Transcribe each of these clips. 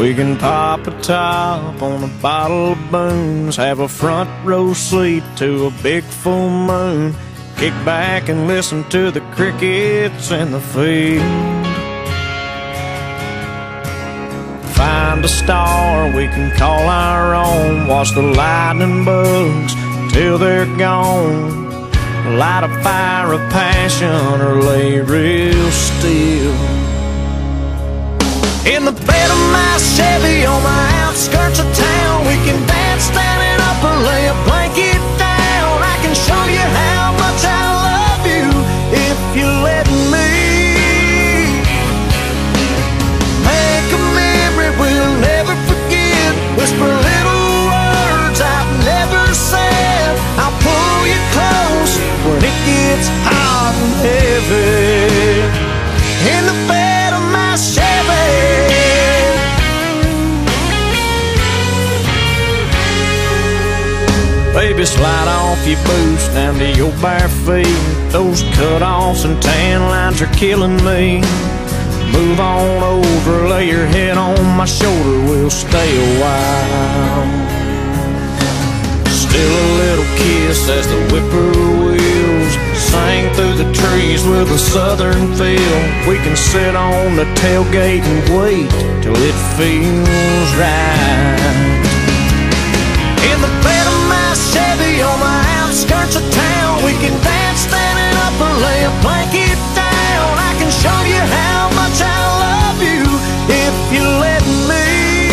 We can pop a top on a bottle of booze, have a front row seat to a big full moon, kick back and listen to the crickets in the field. Find a star we can call our own, watch the lightning bugs till they're gone, light a fire of passion or lay real still. In the bed of my Chevy on the outskirts of town, we can dance standing up or lay a blanket down. I can show you how much I love you if you let me. Make a memory we'll never forget, whisper little words I've never said. I'll pull you close when it gets hot and heavy. In the bed of my Chevy. Baby, slide off your boots down to your bare feet. Those cut-offs and tan lines are killing me. Move on over, lay your head on my shoulder, we'll stay a while. Still a little kiss as the whippoorwills sing through the trees with a southern feel. We can sit on the tailgate and wait till it feels right. In the bed of my Chevy on the outskirts of town, we can dance standing up or lay a blanket down. I can show you how much I love you if you let me.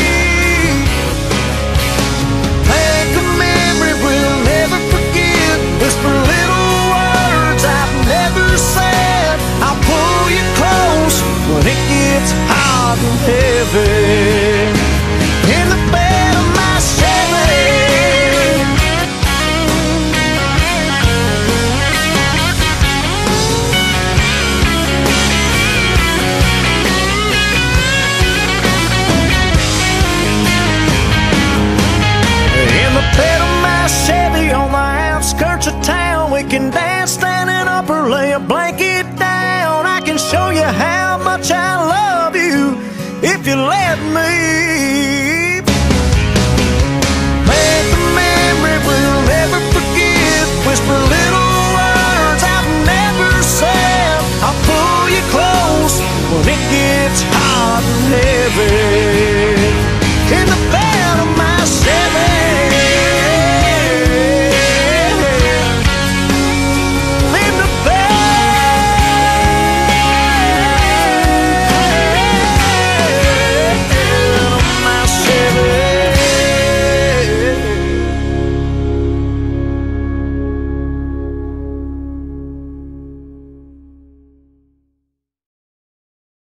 Make a memory we'll never forget, whisper little words I've never said. I'll pull you close when it gets hot and heavy. In the bed of my Chevy. Bed of my Chevy on the outskirts of town, we can dance standing up or lay a blanket down. I can show you how much I love you if you let me.